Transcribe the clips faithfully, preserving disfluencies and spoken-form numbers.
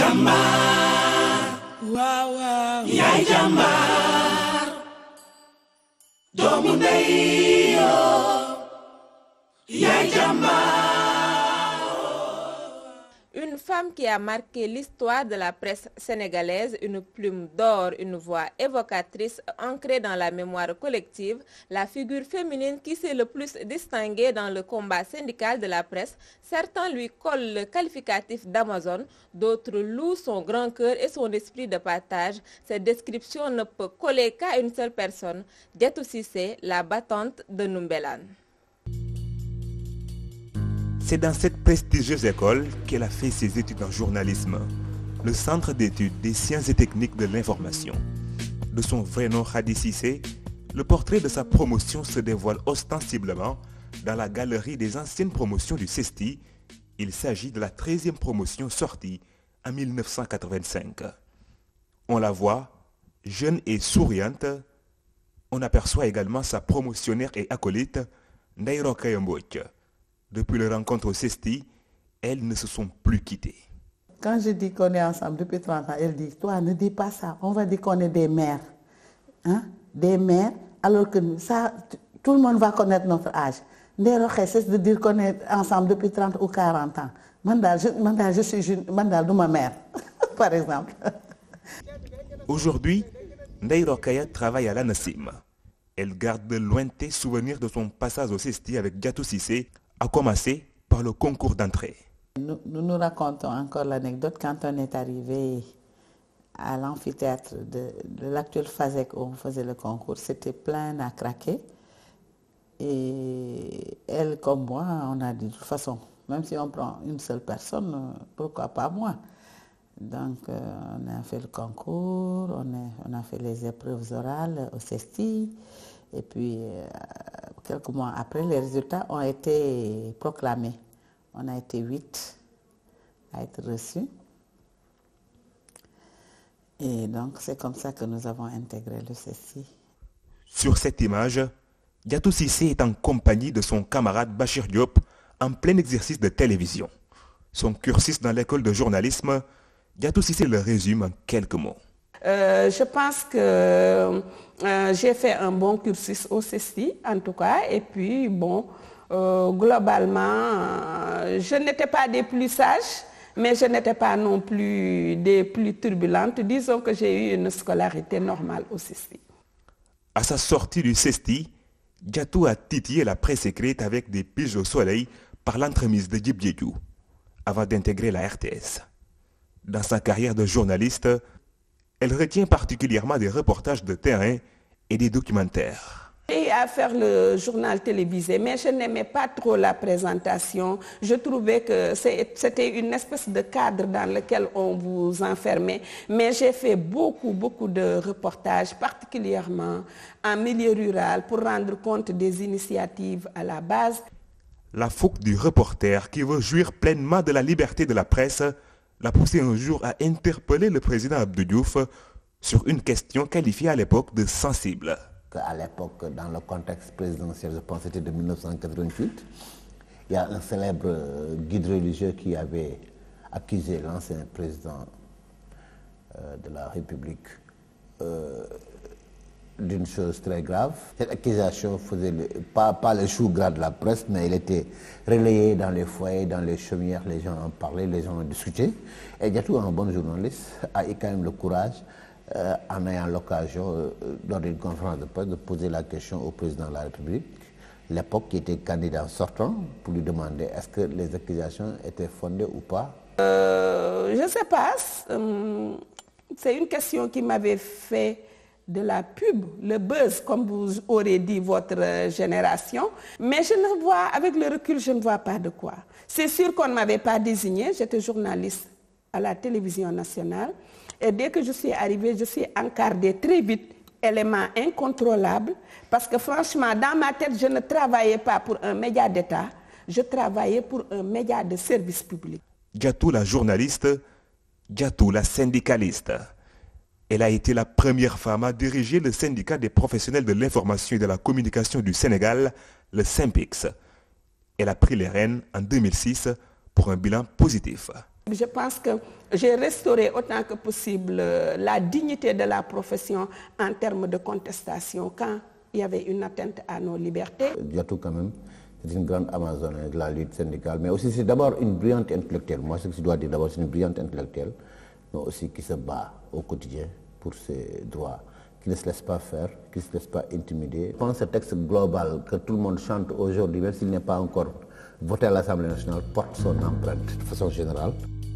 Jambar, wow, wow. Yaay Jambar, doomu ndey yoo, Yaay Jambar. Une femme qui a marqué l'histoire de la presse sénégalaise, une plume d'or, une voix évocatrice ancrée dans la mémoire collective, la figure féminine qui s'est le plus distinguée dans le combat syndical de la presse. Certains lui collent le qualificatif d'Amazone, d'autres louent son grand cœur et son esprit de partage. Cette description ne peut coller qu'à une seule personne, Diatou Cissé, la battante de Noumbelane. C'est dans cette prestigieuse école qu'elle a fait ses études en journalisme, le Centre d'études des sciences et techniques de l'information. De son vrai nom Khady Cissé, le portrait de sa promotion se dévoile ostensiblement dans la galerie des anciennes promotions du CESTI. Il s'agit de la treizième promotion sortie en mille neuf cent quatre-vingt-cinq. On la voit, jeune et souriante. On aperçoit également sa promotionnaire et acolyte, Ndeye Rokhaya Mbodj. Depuis leur rencontre au CESTI, elles ne se sont plus quittées. Quand je dis qu'on est ensemble depuis trente ans, elle dit, toi ne dis pas ça, on va dire qu'on est des mères. Hein? Des mères, alors que ça, tout le monde va connaître notre âge. Ndeye Rokhaya cesse de dire qu'on est ensemble depuis trente ou quarante ans. Mandal, je, mandal, je suis mandal de ma mère, par exemple. Aujourd'hui, Ndeye Rokhaya travaille à l'ANACIM. Elle garde de lointains souvenirs de son passage au CESTI avec Diatou Cissé, à commencer par le concours d'entrée. Nous, nous nous racontons encore l'anecdote quand on est arrivé à l'amphithéâtre de, de l'actuel FASEC où on faisait le concours. C'était plein à craquer. Et elle comme moi, on a dit de toute façon, même si on prend une seule personne, pourquoi pas moi? Donc euh, on a fait le concours, on a, on a fait les épreuves orales au CESTI. Et puis, euh, quelques mois après, les résultats ont été proclamés. On a été huit à être reçus. Et donc, c'est comme ça que nous avons intégré le CESTI. Sur cette image, Diatou Cissé est en compagnie de son camarade Bachir Diop en plein exercice de télévision. Son cursus dans l'école de journalisme, Diatou Cissé le résume en quelques mots. Euh, je pense que euh, j'ai fait un bon cursus au CESTI, en tout cas, et puis, bon, euh, globalement, euh, je n'étais pas des plus sages, mais je n'étais pas non plus des plus turbulentes. Disons que j'ai eu une scolarité normale au CESTI. À sa sortie du CESTI, Diatou a titillé la presse écrite avec des piges au soleil par l'entremise de Djib Diédhiou, avant d'intégrer la R T S. Dans sa carrière de journaliste, elle retient particulièrement des reportages de terrain et des documentaires. J'ai eu à faire le journal télévisé, mais je n'aimais pas trop la présentation. Je trouvais que c'était une espèce de cadre dans lequel on vous enfermait. Mais j'ai fait beaucoup, beaucoup de reportages, particulièrement en milieu rural, pour rendre compte des initiatives à la base. La fougue du reporter qui veut jouir pleinement de la liberté de la presse l'a poussé un jour à interpeller le président Abdou Diouf sur une question qualifiée à l'époque de sensible. À l'époque, dans le contexte présidentiel, je pense que c'était de mille neuf cent quatre-vingt-huit, il y a un célèbre guide religieux qui avait accusé l'ancien président euh, de la République euh, d'une chose très grave. Cette accusation faisait le, pas, pas le chou gras de la presse, mais elle était relayée dans les foyers, dans les chaumières, les gens en parlaient, les gens en discutaient. Et Diatou, un bon journaliste, a eu quand même le courage, euh, en ayant l'occasion, euh, lors d'une conférence de presse, de poser la question au président de la République, l'époque qui était candidat sortant, pour lui demander est-ce que les accusations étaient fondées ou pas. euh, Je ne sais pas. C'est une question qui m'avait fait de la pub, le buzz, comme vous aurez dit votre génération. Mais je ne vois, avec le recul, je ne vois pas de quoi. C'est sûr qu'on ne m'avait pas désigné, j'étais journaliste à la télévision nationale. Et dès que je suis arrivée, je suis encadrée très vite, élément incontrôlable, parce que franchement, dans ma tête, je ne travaillais pas pour un média d'État, je travaillais pour un média de service public. Diatou la journaliste, Diatou la syndicaliste. Elle a été la première femme à diriger le syndicat des professionnels de l'information et de la communication du Sénégal, le SYNPICS. Elle a pris les rênes en deux mille six pour un bilan positif. Je pense que j'ai restauré autant que possible la dignité de la profession en termes de contestation quand il y avait une atteinte à nos libertés. Diatou quand même, c'est une grande amazone de la lutte syndicale, mais aussi c'est d'abord une brillante intellectuelle. Moi, ce que je dois dire d'abord, c'est une brillante intellectuelle, mais aussi qui se bat au quotidien pour ses droits, qui ne se laisse pas faire, qui ne se laisse pas intimider. Je pense que ce texte global que tout le monde chante aujourd'hui, même s'il n'est pas encore voté à l'Assemblée nationale, porte son empreinte de façon générale.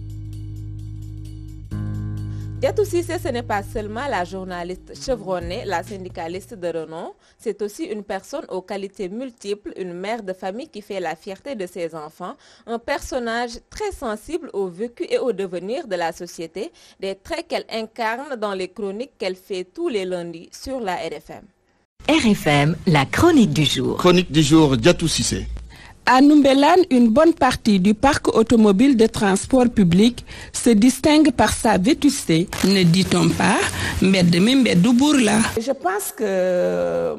Diatou Cissé, ce n'est pas seulement la journaliste chevronnée, la syndicaliste de renom, c'est aussi une personne aux qualités multiples, une mère de famille qui fait la fierté de ses enfants, un personnage très sensible au vécu et au devenir de la société, des traits qu'elle incarne dans les chroniques qu'elle fait tous les lundis sur la R F M. R F M, la chronique du jour. Chronique du jour, Diatou Cissé. À Noumbélane, une bonne partie du parc automobile de transport public se distingue par sa vétusté. Ne dit-on pas, mbedd mi mbeddu buur la. Je pense que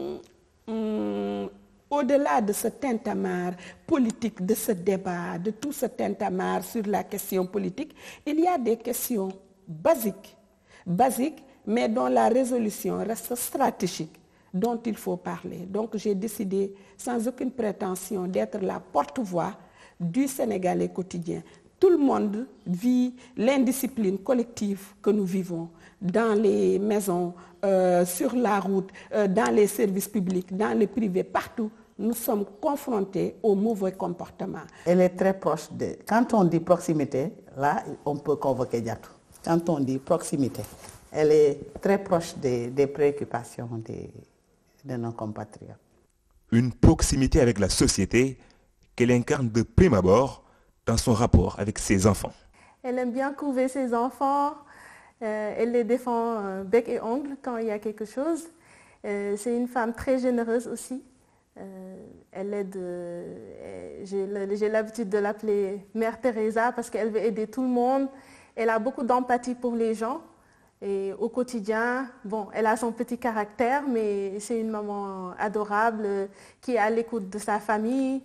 hum, au-delà de ce tintamarre politique, de ce débat, de tout ce tintamarre sur la question politique, il y a des questions basiques, basiques, mais dont la résolution reste stratégique, dont il faut parler. Donc j'ai décidé, sans aucune prétention, d'être la porte-voix du Sénégalais quotidien. Tout le monde vit l'indiscipline collective que nous vivons dans les maisons, euh, sur la route, euh, dans les services publics, dans le privé, partout. Nous sommes confrontés au mauvais comportement. Elle est très proche de... Quand on dit proximité, là, on peut convoquer Diatou. Quand on dit proximité, elle est très proche des, des préoccupations des... de nos compatriotes. Une proximité avec la société qu'elle incarne de prime abord dans son rapport avec ses enfants. Elle aime bien couver ses enfants, euh, elle les défend euh, bec et ongle quand il y a quelque chose. Euh, c'est une femme très généreuse aussi. Euh, elle aide, euh, j'ai, j'ai l'habitude de l'appeler Mère Teresa parce qu'elle veut aider tout le monde. Elle a beaucoup d'empathie pour les gens. Et au quotidien, bon, elle a son petit caractère, mais c'est une maman adorable euh, qui est à l'écoute de sa famille,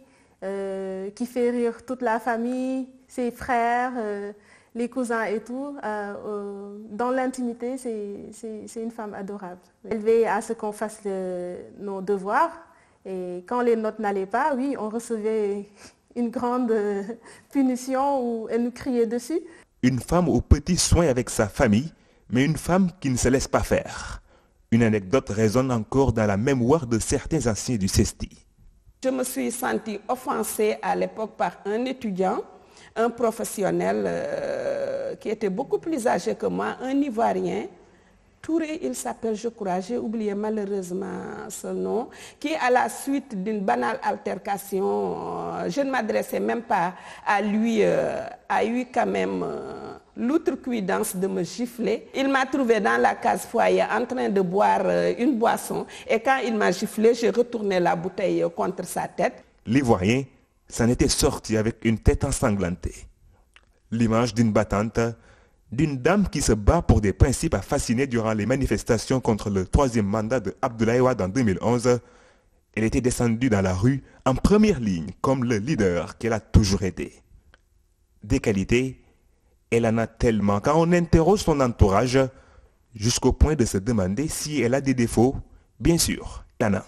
euh, qui fait rire toute la famille, ses frères, euh, les cousins et tout. Euh, euh, dans l'intimité, c'est, c'est, c'est une femme adorable. Elle veille à ce qu'on fasse le, nos devoirs. Et quand les notes n'allaient pas, oui, on recevait une grande euh, punition où elle nous criait dessus. Une femme aux petits soins avec sa famille, mais une femme qui ne se laisse pas faire. Une anecdote résonne encore dans la mémoire de certains anciens du CESTI. Je me suis sentie offensée à l'époque par un étudiant, un professionnel euh, qui était beaucoup plus âgé que moi, un Ivoirien. Touré, il s'appelle, je crois, j'ai oublié malheureusement ce nom, qui à la suite d'une banale altercation, je ne m'adressais même pas à lui, euh, a eu quand même euh, l'outrecuidance de me gifler. Il m'a trouvé dans la case foyer en train de boire euh, une boisson et quand il m'a giflé, j'ai retourné la bouteille contre sa tête. L'Ivoirien s'en était sorti avec une tête ensanglantée. L'image d'une battante, d'une dame qui se bat pour des principes à fasciner durant les manifestations contre le troisième mandat de Abdoulaye Wade en deux mille onze. Elle était descendue dans la rue en première ligne comme le leader qu'elle a toujours été. Des qualités, elle en a tellement quand on interroge son entourage jusqu'au point de se demander si elle a des défauts. Bien sûr, il y en a.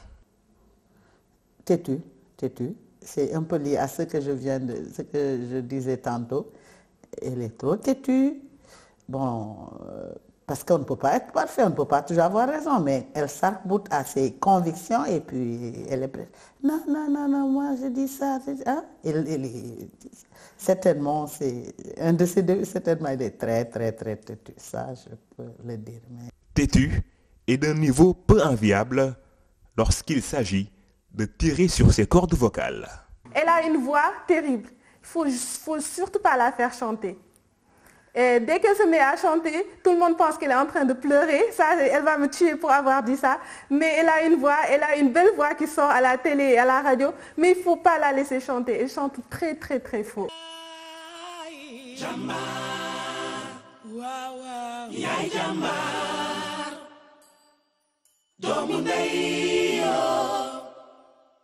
Têtu, têtu. C'est un peu lié à ce que je viens de, ce que je disais tantôt. Elle est trop têtue. Bon, euh, parce qu'on ne peut pas être parfait, on ne peut pas toujours avoir raison, mais elle s'arc-boute à ses convictions et puis elle est prête. Non, non, non, non, moi je dis ça. Hein? Elle, elle, certainement, c'est un de ces deux, certainement, il est très, très, très têtu. Ça, je peux le dire. Mais... Têtu et d'un niveau peu enviable lorsqu'il s'agit de tirer sur ses cordes vocales. Elle a une voix terrible. Il ne faut, faut surtout pas la faire chanter. Et dès qu'elle se met à chanter, tout le monde pense qu'elle est en train de pleurer. Ça, elle va me tuer pour avoir dit ça. Mais elle a une voix, elle a une belle voix qui sort à la télé et à la radio. Mais il ne faut pas la laisser chanter. Elle chante très, très, très fort. Jambar, wow, wow. Yaay jambar, doomu ndey yoo.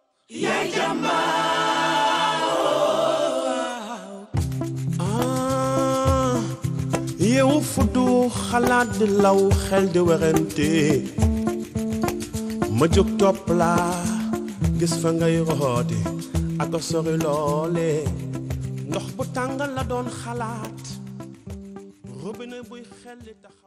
Yaay jambar, oh, wow. Ah. yeewu fuddu xalaat di law xel di werante ma jóg topp laa gis fa ngay roote ak a sori loole ndox bu tàng la doon xalaat robinet buy xel li taxaw